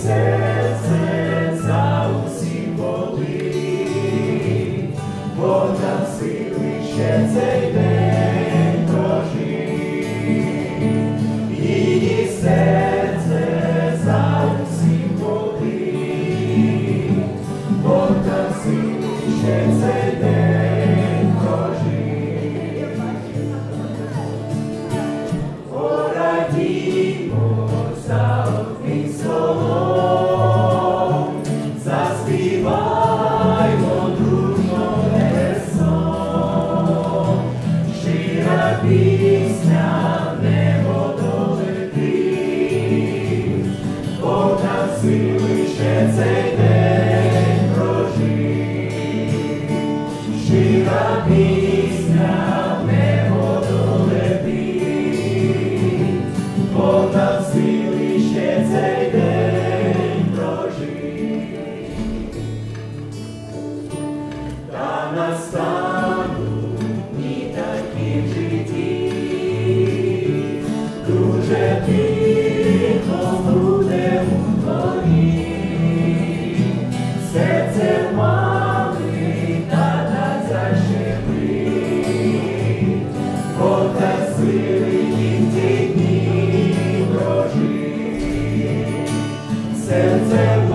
серце за усі болить, бо нам сили ще цей день прожить. Її серце за усі болить, бо нам сили ще цей день прожить. Порадімо за одних солом, заспіваймо дружно разом. Щира пісня в небо долетить, бо нам сили ще цей день прожить. Щира пісня в небо долетить, бо нам сили ще цей день прожить. Та настануть дні такі в житті, дуже тихо буде у дворі. Серце мами тата защемить, бо так сили їх ті дні прожить. Серце